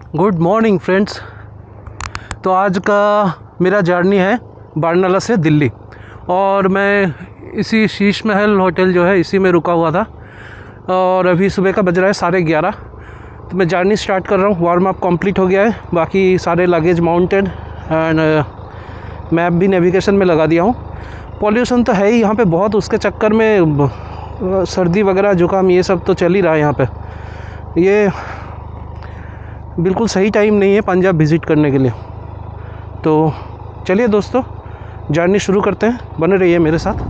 Good morning friends. तो आज का मेरा जर्नी है बारनाला से दिल्ली, और मैं इसी शीश महल होटल जो है इसी में रुका हुआ था। और अभी सुबह का बज रहा है 11:30। तो मैं जर्नी स्टार्ट कर रहा हूँ। वार्म अप कंप्लीट हो गया है, बाकी सारे लगेज माउंटेड एंड मैप भी नेविगेशन में लगा दिया हूँ। पॉल्यूशन तो है ही यहाँ पे बहुत, उसके चक्कर में सर्दी वगैरह जुकाम ये सब तो चल ही रहा है यहाँ पे। ये बिल्कुल सही टाइम नहीं है पंजाब विज़िट करने के लिए। तो चलिए दोस्तों, जर्नी शुरू करते हैं, बने रहिए मेरे साथ।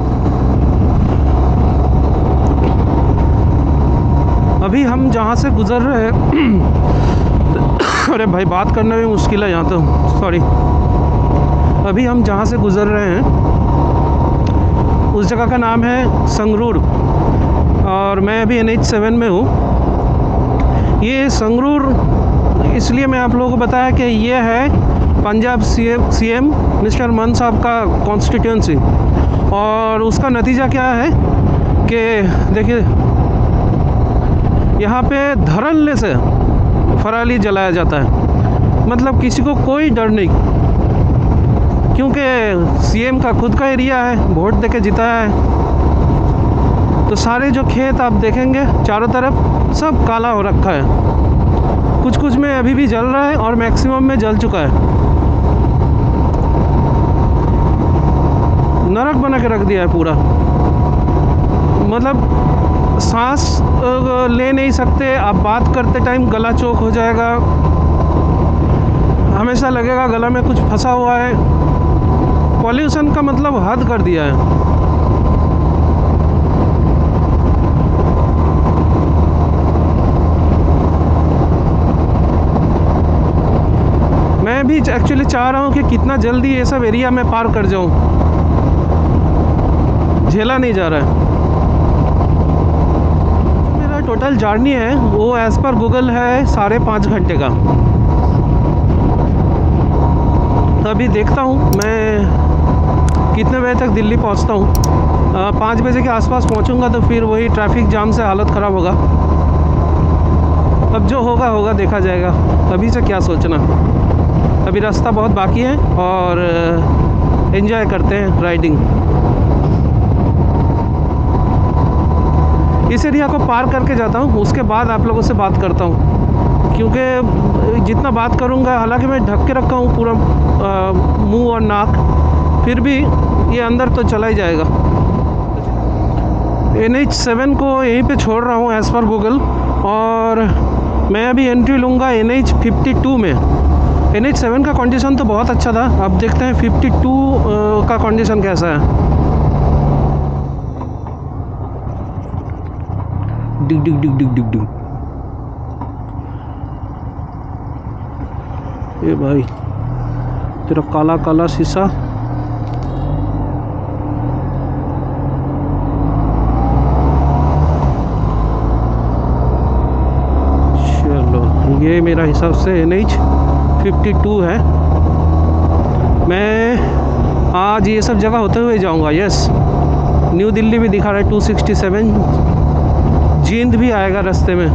अभी हम जहाँ से गुज़र रहे हैं अरे भाई बात करना भी मुश्किल है यहाँ तो, सॉरी। अभी हम जहाँ से गुज़र रहे हैं उस जगह का नाम है संगरूर, और मैं अभी NH7 में हूँ। ये संगरूर इसलिए मैं आप लोगों को बताया कि ये है पंजाब CM मिस्टर मान साहब का कॉन्स्टिट्यूंसी। और उसका नतीजा क्या है कि देखिए, यहाँ पे धड़ल्ले से फराली जलाया जाता है, मतलब किसी को कोई डर नहीं, क्योंकि CM का खुद का एरिया है, वोट देके जिताया है। तो सारे जो खेत आप देखेंगे चारों तरफ सब काला हो रखा है। कुछ कुछ में अभी भी जल रहा है और मैक्सिमम में जल चुका है। नरक बना के रख दिया है पूरा, मतलब सांस ले नहीं सकते आप। बात करते टाइम गला चोक हो जाएगा, हमेशा लगेगा गला में कुछ फंसा हुआ है। पॉल्यूशन का मतलब हद कर दिया है। मैं भी एक्चुअली चाह रहा हूँ कि कितना जल्दी ये सब एरिया में पार कर जाऊँ, झेला नहीं जा रहा है। मेरा टोटल जर्नी है वो एज़ पर गूगल है 5.5 घंटे का। तो अभी देखता हूँ मैं कितने बजे तक दिल्ली पहुँचता हूँ। 5 बजे के आसपास पहुँचूँगा तो फिर वही ट्रैफिक जाम से हालत ख़राब होगा। अब जो होगा होगा, देखा जाएगा। अभी से क्या सोचना, अभी रास्ता बहुत बाकी है और एंजॉय करते हैं राइडिंग। इस एरिया को पार करके जाता हूँ, उसके बाद आप लोगों से बात करता हूँ, क्योंकि जितना बात करूँगा, हालांकि मैं ढक के रखा हूँ पूरा मुंह और नाक, फिर भी ये अंदर तो चला ही जाएगा। NH7 को यहीं पे छोड़ रहा हूँ एज़ पर गूगल, और मैं अभी एंट्री लूँगा NH52 में। NH7 का कंडीशन तो बहुत अच्छा था, अब देखते हैं 52 का कंडीशन कैसा है। डिग डिग डिग डिग डिग डिग। ये भाई तेरा काला काला शीशा। चलो, ये मेरा हिसाब से NH52 है। मैं आज ये सब जगह होते हुए जाऊंगा। यस, न्यू दिल्ली भी दिखा रहा है 267, जींद भी आएगा रास्ते में,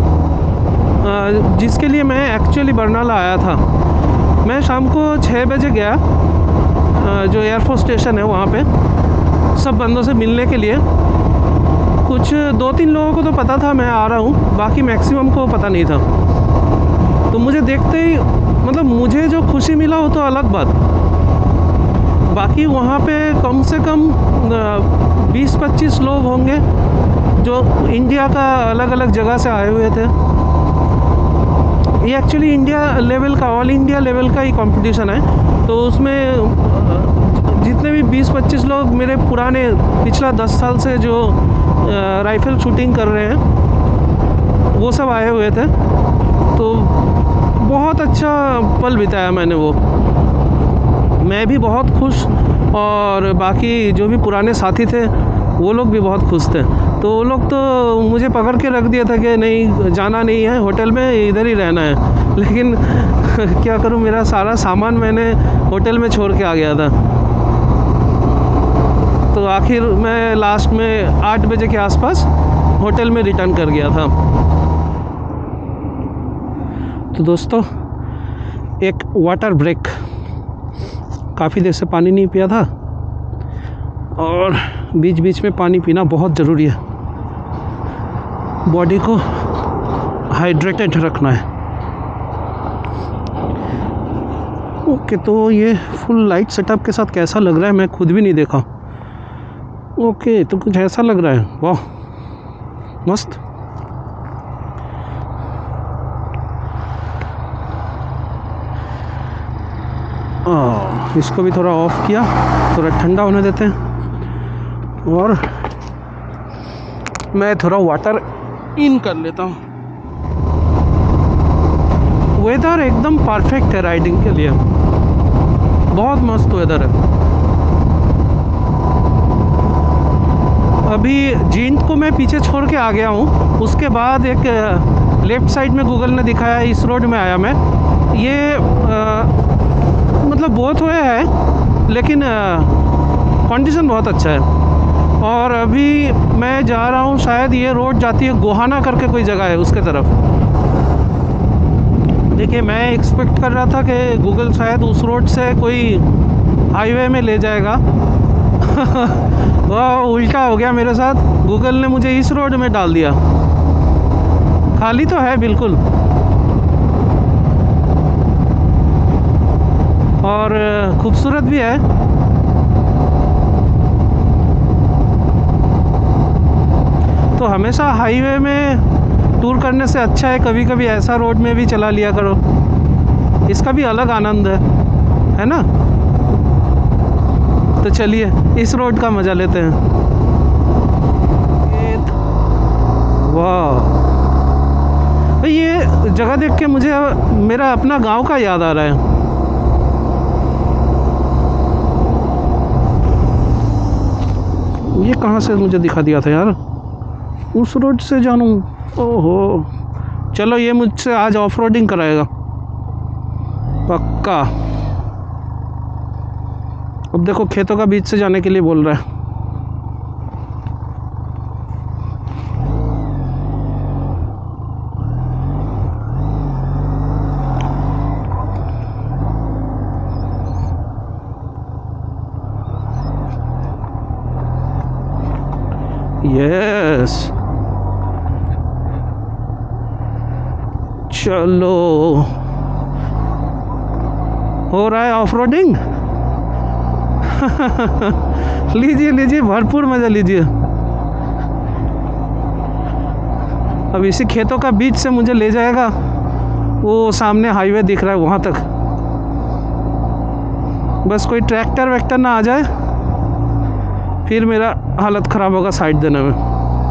जिसके लिए मैं एक्चुअली बरनाला आया था। मैं शाम को 6 बजे गया जो एयरफोर्स स्टेशन है वहाँ पे सब बंदों से मिलने के लिए। कुछ 2-3 लोगों को तो पता था मैं आ रहा हूँ, बाकी मैक्सिमम को पता नहीं था। तो मुझे देखते ही मतलब मुझे जो खुशी मिला वो तो अलग बात, बाकी वहाँ पे कम से कम 20-25 लोग होंगे जो इंडिया का अलग अलग जगह से आए हुए थे। ये एक्चुअली इंडिया लेवल का, ऑल इंडिया लेवल का ही कंपटीशन है। तो उसमें जितने भी 20-25 लोग मेरे पुराने पिछला 10 साल से जो राइफल शूटिंग कर रहे हैं वो सब आए हुए थे। तो बहुत अच्छा पल बिताया मैंने वो, मैं भी बहुत खुश, और बाकी जो भी पुराने साथी थे वो लोग भी बहुत खुश थे। तो वो लोग तो मुझे पकड़ के रख दिया था कि नहीं जाना नहीं है होटल में, इधर ही रहना है। लेकिन क्या करूं, मेरा सारा सामान मैंने होटल में छोड़ के आ गया था। तो आखिर मैं लास्ट में 8 बजे के आसपास होटल में रिटर्न कर गया था। तो दोस्तों, एक वाटर ब्रेक, काफ़ी देर से पानी नहीं पिया था और बीच बीच में पानी पीना बहुत ज़रूरी है, बॉडी को हाइड्रेटेड रखना है। ओके, तो ये फुल लाइट सेटअप के साथ कैसा लग रहा है मैं खुद भी नहीं देखा। ओके, तो कुछ ऐसा लग रहा है, वाह मस्त। इसको भी थोड़ा ऑफ किया, थोड़ा ठंडा होने देते हैं और मैं थोड़ा वाटर इन कर लेता हूँ। वेदर एकदम परफेक्ट है राइडिंग के लिए, बहुत मस्त वेदर है। अभी जींद को मैं पीछे छोड़ के आ गया हूँ, उसके बाद एक लेफ़्ट साइड में गूगल ने दिखाया, इस रोड में आया मैं। ये मतलब बहुत हुए है लेकिन कंडीशन बहुत अच्छा है। और अभी मैं जा रहा हूँ, शायद ये रोड जाती है गोहाना करके कोई जगह है उसके तरफ। देखिए, मैं एक्सपेक्ट कर रहा था कि गूगल शायद उस रोड से कोई हाईवे में ले जाएगा वह उल्टा हो गया मेरे साथ, गूगल ने मुझे इस रोड में डाल दिया। खाली तो है बिल्कुल और खूबसूरत भी है। तो हमेशा हाईवे में टूर करने से अच्छा है कभी कभी ऐसा रोड में भी चला लिया करो, इसका भी अलग आनंद है ना। तो चलिए इस रोड का मज़ा लेते हैं। वाह, ये जगह देख के मुझे मेरा अपना गांव का याद आ रहा है। ये कहाँ से मुझे दिखा दिया था यार, उस रोड से जानूँ। ओहो, चलो ये मुझसे आज ऑफ रोडिंग कराएगा पक्का। अब देखो खेतों का बीच से जाने के लिए बोल रहा है। यस, चलो हो रहा है ऑफ रोडिंग लीजिए लीजिए, भरपूर मजा लीजिए। अब इसी खेतों का बीच से मुझे ले जाएगा, वो सामने हाईवे दिख रहा है वहाँ तक। बस कोई ट्रैक्टर वैक्टर ना आ जाए, फिर मेरा हालत ख़राब होगा साइड देने में।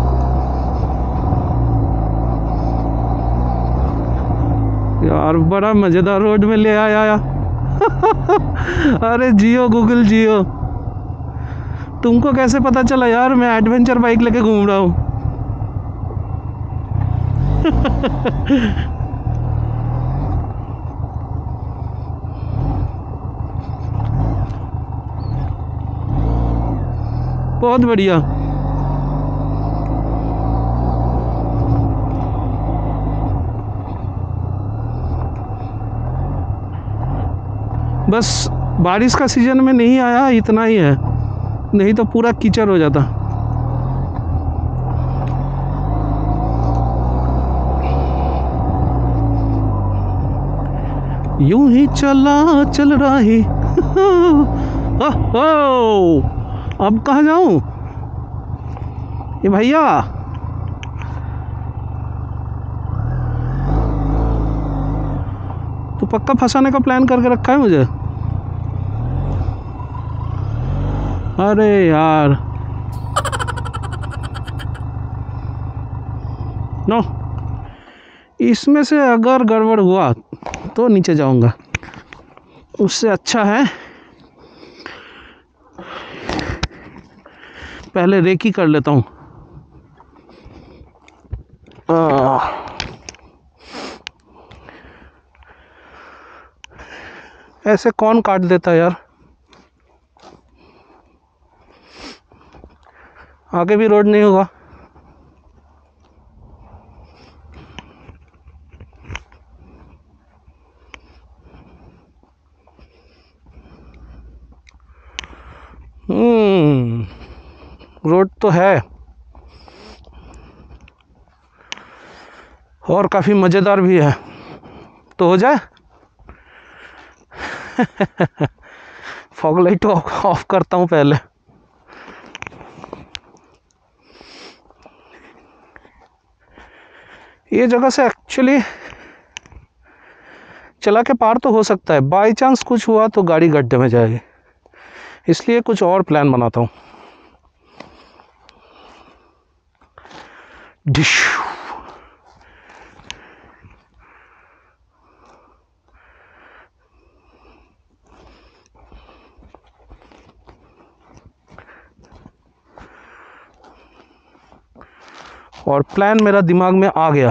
यार बड़ा मज़ेदार रोड में ले आया अरे जियो गूगल जियो, तुमको कैसे पता चला यार मैं एडवेंचर बाइक लेके घूम रहा हूँ बहुत बढ़िया। बस बारिश का सीजन में नहीं आया, इतना ही है, नहीं तो पूरा कीचड़ हो जाता। यूं ही चला चल रहा है अब कहाँ जाऊं ये भैया। तो पक्का फंसाने का प्लान करके रखा है मुझे। अरे यार नो, इसमें से अगर गड़बड़ हुआ तो नीचे जाऊंगा, उससे अच्छा है पहले रेकी कर लेता हूँ। ऐसे कौन काट देता है यार, आगे भी रोड नहीं होगा। रोड तो है और काफ़ी मज़ेदार भी है। तो हो जाए। फॉग लाइट ऑफ करता हूँ पहले। ये जगह से एक्चुअली चला के पार तो हो सकता है, बाई चांस कुछ हुआ तो गाड़ी गड्ढे में जाएगी, इसलिए कुछ और प्लान बनाता हूँ। डिश और प्लान मेरा दिमाग में आ गया।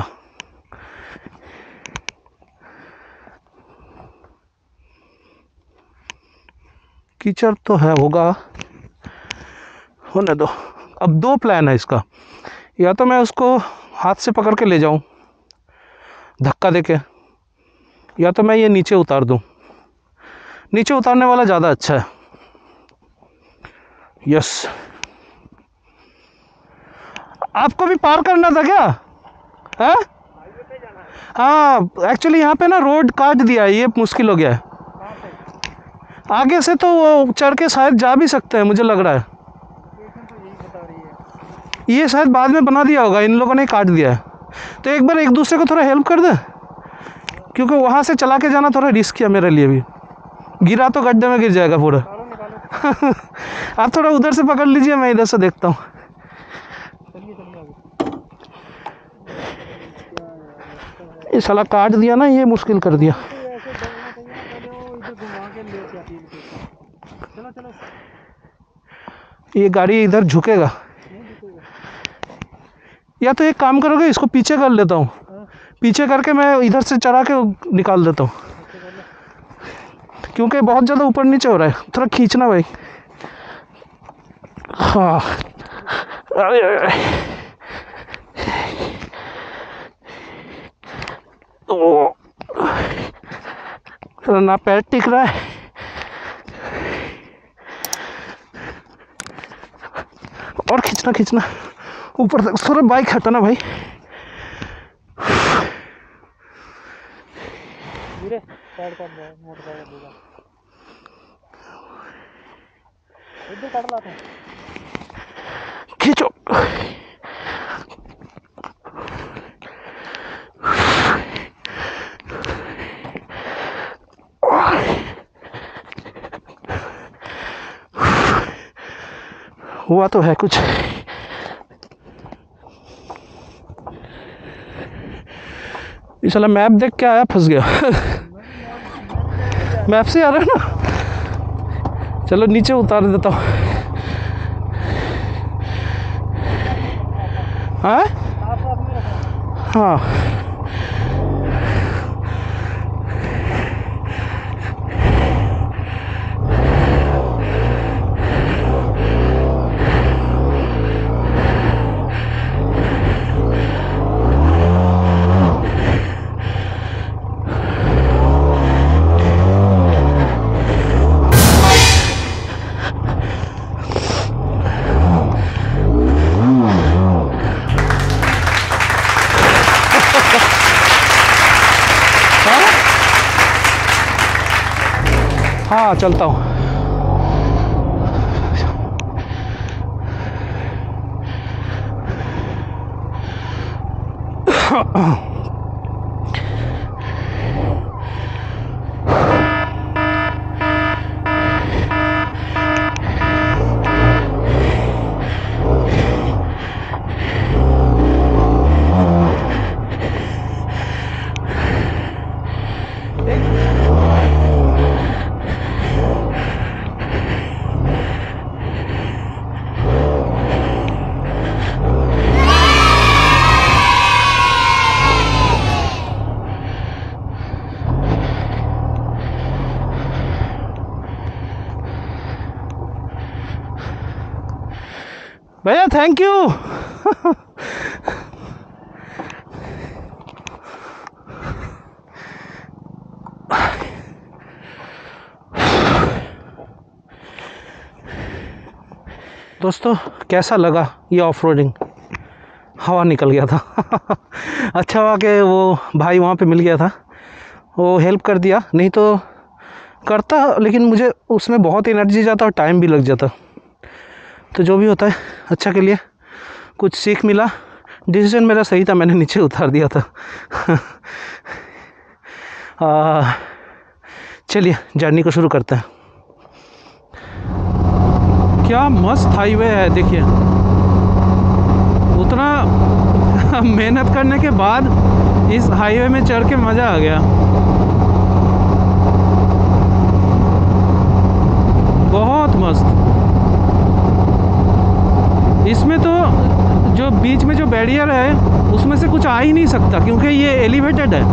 कीचड़ तो है, होगा, होने दो। अब दो प्लान है इसका, या तो मैं उसको हाथ से पकड़ के ले जाऊं धक्का देके, या तो मैं ये नीचे उतार दूं। नीचे उतारने वाला ज़्यादा अच्छा है। यस। आपको भी पार करना था क्या? है? हाँ, एक्चुअली यहाँ पे ना रोड काट दिया है, ये मुश्किल हो गया है। आगे से तो वो चढ़ के शायद जा भी सकते हैं, मुझे लग रहा है। ये शायद बाद में बना दिया होगा, इन लोगों ने काट दिया है। तो एक बार एक दूसरे को थोड़ा हेल्प कर दे, क्योंकि वहाँ से चला के जाना थोड़ा रिस्क है मेरे लिए भी। गिरा तो गड्ढे में गिर जाएगा पूरा। आप थोड़ा उधर से पकड़ लीजिए, मैं इधर से देखता हूँ। ये साला काट दिया ना, ये मुश्किल कर दिया। ये गाड़ी इधर झुकेगा, या तो एक काम करोगे, इसको पीछे कर लेता हूँ, पीछे करके मैं इधर से चढ़ा के निकाल देता हूँ, क्योंकि बहुत ज़्यादा ऊपर नीचे हो रहा है। थोड़ा खींचना भाई। हाँ, अरे ओ, ना पैर टिक रहा है। और खींचना खींचना ऊपर तक, थोड़ा बाइक हटाना भाई। खींचो। हुआ तो है कुछ। ये साला मैप देख के आया, फंस गया। मैप से आ रहा है ना। चलो नीचे उतार देता हूँ। हाँ हाँ, हाँ चलता हूँ। भैया थैंक यू। दोस्तों कैसा लगा ये ऑफ रोडिंग? हवा निकल गया था अच्छा हुआ कि वो भाई वहाँ पे मिल गया था, वो हेल्प कर दिया, नहीं तो करता, लेकिन मुझे उसमें बहुत एनर्जी जाता और टाइम भी लग जाता। तो जो भी होता है अच्छा के लिए, कुछ सीख मिला। डिसीजन मेरा सही था, मैंने नीचे उतार दिया था चलिए जर्नी को शुरू करते हैं। क्या मस्त हाईवे है, देखिए। उतना मेहनत करने के बाद इस हाईवे में चढ़ के मज़ा आ गया। बहुत मस्त। इसमें तो जो बीच में जो बैरियर है उसमें से कुछ आ ही नहीं सकता, क्योंकि ये एलिवेटेड है,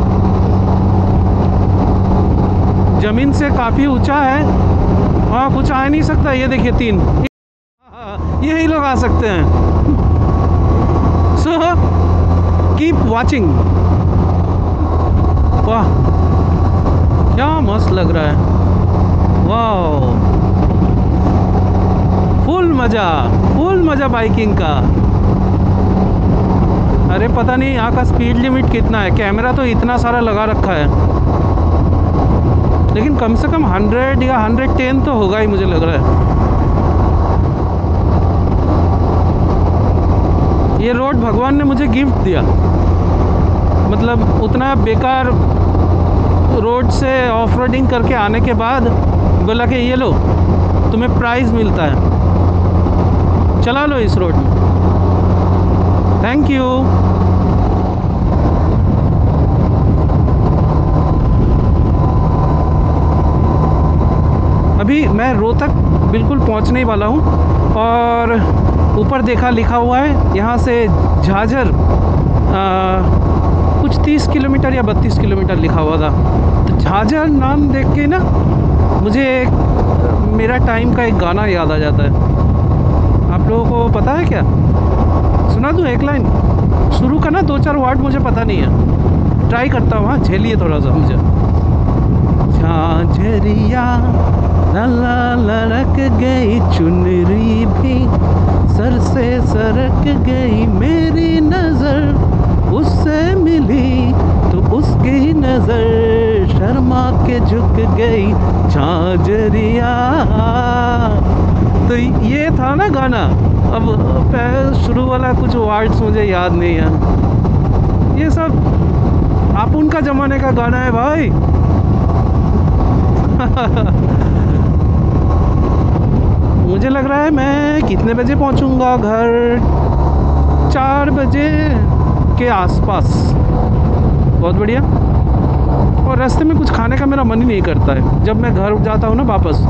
ज़मीन से काफ़ी ऊंचा है। हाँ, कुछ आ नहीं सकता। ये देखिए 3, यही लोग आ सकते हैं। So keep watching. वाह क्या मस्त लग रहा है, वाह। फुल मज़ा बाइकिंग का। अरे पता नहीं यहाँ का स्पीड लिमिट कितना है, कैमरा तो इतना सारा लगा रखा है, लेकिन कम से कम 100 या 110 तो होगा ही, मुझे लग रहा है। ये रोड भगवान ने मुझे गिफ्ट दिया, मतलब उतना बेकार रोड से ऑफ रोडिंग करके आने के बाद बोला कि ये लो तुम्हें प्राइज़ मिलता है, चला लो इस रोड में। Thank you. अभी मैं रोहतक बिल्कुल पहुंचने ही वाला हूं, और ऊपर देखा लिखा हुआ है यहाँ से झाझर कुछ 30 किलोमीटर या 32 किलोमीटर लिखा हुआ था। तो झाझर नाम देख के ना मुझे मेरा टाइम का एक गाना याद आ जाता है। आप लोगों को पता है क्या? सुना दूँ एक लाइन? शुरू का ना 2-4 वर्ड मुझे पता नहीं है, ट्राई करता हूँ। हाँ, झेलिए थोड़ा सा मुझे। झाझरिया लाला लड़क गई चुनरी भी, सर से सरक गई मेरी नज़र, उससे मिली तो उसकी नज़र शर्मा के झुक गई झाझरिया। तो ये था ना गाना। अब शुरू वाला कुछ वर्ड्स मुझे याद नहीं है। ये सब आप उनका ज़माने का गाना है भाई मुझे लग रहा है मैं कितने बजे पहुंचूंगा घर? 4 बजे के आसपास। बहुत बढ़िया। और रास्ते में कुछ खाने का मेरा मन ही नहीं करता है। जब मैं घर जाता हूँ ना वापस,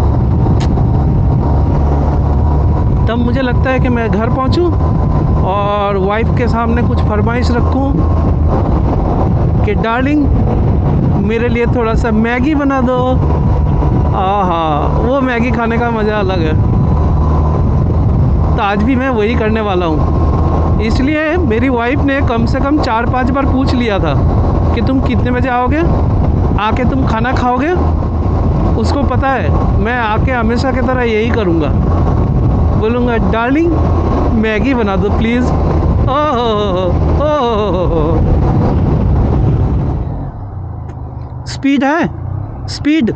तब मुझे लगता है कि मैं घर पहुँचूँ और वाइफ के सामने कुछ फरमाइश रखूँ कि डार्लिंग मेरे लिए थोड़ा सा मैगी बना दो। आहा, वो मैगी खाने का मज़ा अलग है। तो आज भी मैं वही करने वाला हूँ। इसलिए मेरी वाइफ ने कम से कम 4-5 बार पूछ लिया था कि तुम कितने बजे आओगे, आके तुम खाना खाओगे। उसको पता है मैं आके हमेशा की तरह यही करूँगा, बोलूँगा डार्लिंग मैगी बना दो प्लीज़। स्पीड है, स्पीड।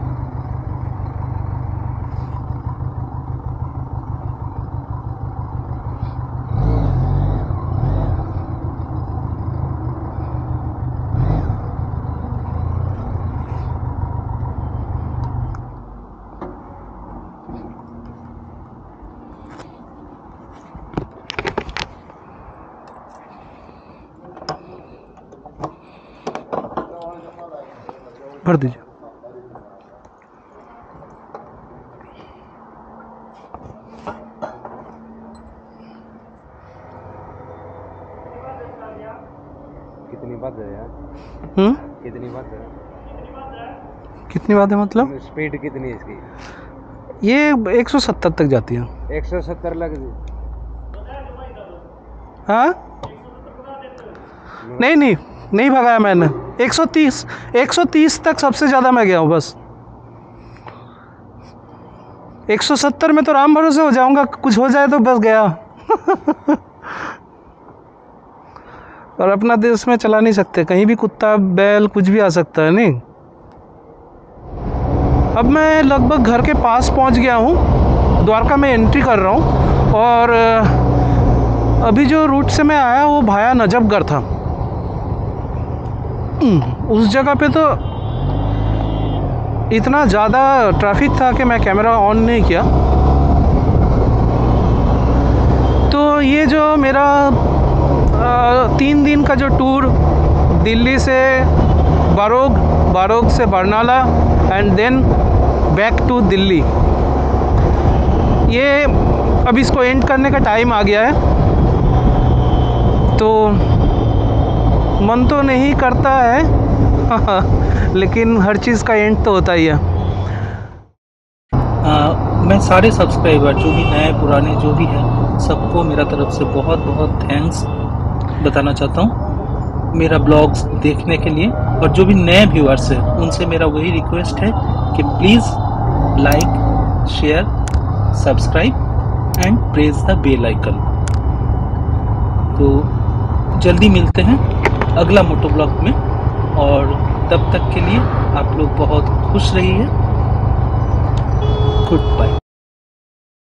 भर दीजिए। कितनी बात है यार? कितनी बात है? कितनी बात है मतलब? स्पीड कितनी है इसकी? ये 170 तक जाती है। 170 लग। हाँ नहीं नहीं नहीं भगाया मैंने। 130 तक सबसे ज़्यादा मैं गया हूँ बस। 170 में तो राम भरोसे हो जाऊंगा, कुछ हो जाए तो बस गया। और अपना देश में चला नहीं सकते, कहीं भी कुत्ता बैल कुछ भी आ सकता है। नहीं, अब मैं लगभग घर के पास पहुंच गया हूं, द्वारका में एंट्री कर रहा हूं। और अभी जो रूट से मैं आया वो भाया नजफगढ़ था। उस जगह पे तो इतना ज़्यादा ट्रैफिक था कि मैं कैमरा ऑन नहीं किया। तो ये जो मेरा 3 दिन का जो टूर, दिल्ली से बारोग, बारोग से Barnala and then back to Delhi, ये अब इसको एंड करने का टाइम आ गया है। तो मन तो नहीं करता है लेकिन हर चीज़ का एंड तो होता ही है। मैं सारे सब्सक्राइबर जो भी नए पुराने जो भी हैं सबको मेरा तरफ से बहुत बहुत थैंक्स बताना चाहता हूँ मेरा ब्लॉग्स देखने के लिए। और जो भी नए व्यूअर्स हैं उनसे मेरा वही रिक्वेस्ट है कि please like, share, subscribe and press the bell icon. तो जल्दी मिलते हैं अगला मोटो ब्लॉग में, और तब तक के लिए आप लोग बहुत खुश रहिए। Good bye.